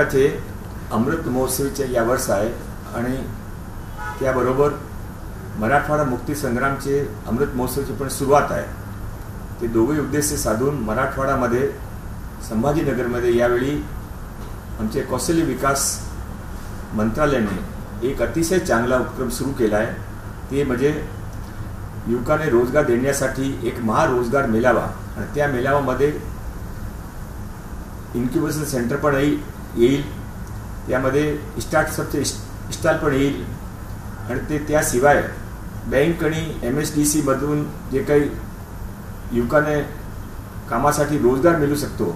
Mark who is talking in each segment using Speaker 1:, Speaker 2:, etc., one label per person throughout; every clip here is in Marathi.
Speaker 1: युवकाचे अमृत महोत्सवीचे या वर्ष आहे आणि त्याबरोबर मराठवाडा मुक्ती संग्रामचे अमृत महोत्सवाची पण सुरुवात आहे। ते दोघे उद्देश साधून मराठवाड्यामध्ये संभाजीनगरमध्ये यावेळी आमचे कौशल्य विकास मंत्रालयाने एक अतिशय चांगला उपक्रम सुरू केला आहे। ते म्हणजे युवकांना रोजगार देण्यासाठी एक महारोजगार मेळावा आणि त्या मेळाव्यामध्ये इन्क्युबेशन सेंटर पण येईल, त्यामध्ये स्टार्टअपचे स्टॉल पण येईल आणि ते त्याशिवाय बँक आणि MSDC मधून जे काही युवकांना कामासाठी रोजगार मिळू शकतो,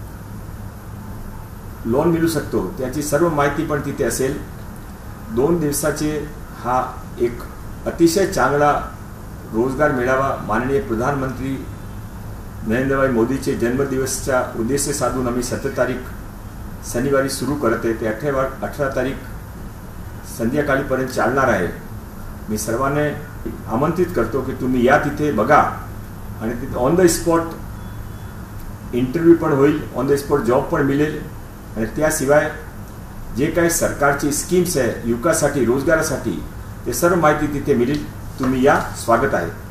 Speaker 1: लोन मिळू शकतो, त्याची सर्व माहिती पण तिथे असेल। 2 दिवसाचे हा एक अतिशय चांगला रोजगार मेळावा माननीय प्रधानमंत्री नरेंद्रभाई मोदीचे जन्मदिवसच्या उद्देश साधून आम्ही 7 तारीख शनिवारी सुरू करत आहे। ते 18 तारीख संध्याकाळीपर्यंत चालणार आहे। मी सर्वांना आमंत्रित करतो की तुम्ही या, तिथे बघा आणि तिथे ऑन द स्पॉट इंटरव्ह्यू पण होईल, ऑन द स्पॉट जॉब पण मिळेल आणि त्याशिवाय जे काही सरकारची स्कीम्स आहे युवकासाठी रोजगारासाठी ते सर्व माहिती तिथे मिळेल। तुम्ही या, स्वागत आहे।